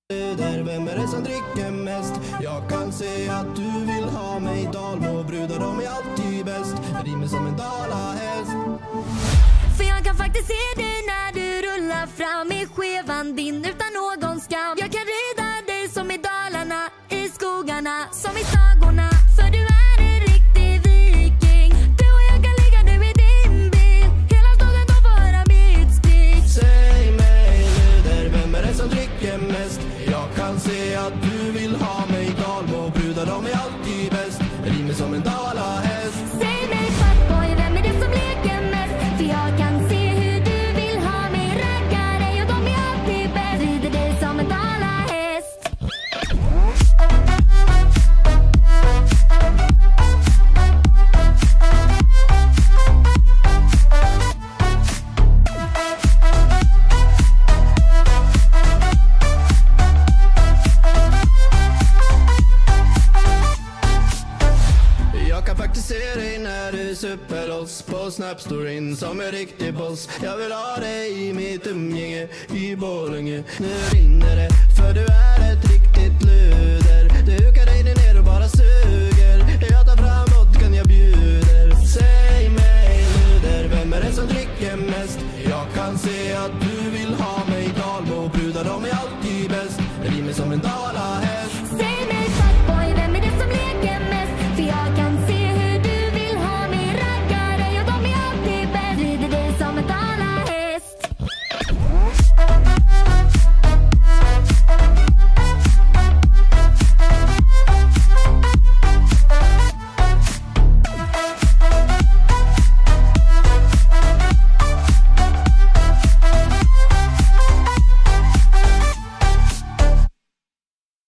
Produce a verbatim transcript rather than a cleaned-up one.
Där, vem är det som dricker mest? Jag kan se att du vill ha mig. Dalmo brudar, de är alltid bäst. Rimer som en dalahäst. För jag kan faktiskt se dig när du rullar fram i skevan din utan någon skam. Jag kan rida dig som i Dalarna, i skogarna, som i sagorna. För du är en riktig viking. Du och jag kan ligga nu i din bil. Hela staden de får höra mitt skrik. Säg mig nu där, vem är det som dricker mest? Jag kan se att du vill ha mig. Dalmo brudar, de är alltid bäst. Rimer som en dalahäst. Säg mig fuckboy, vem är det som leker mest? För jag kan se hur du vill ha mig. Raggare, och de är alltid bäst. Rider dig som en dalahäst. Jag kan faktiskt se dig när du super loss på Snapstoryn som en riktig boss. Jag vill ha dig i mitt umgänge i Borlänge. Nu rinner det, för du är ett riktigt luder. Du hukar dig ner och bara suger. Jag tar fram vodkan, jag bjuder. Säg mig nu där, vem är det som dricker mest? Jag kan se att du vill ha mig. Dalmo brudar, de är alltid bäst. Rimer som en dalahäst.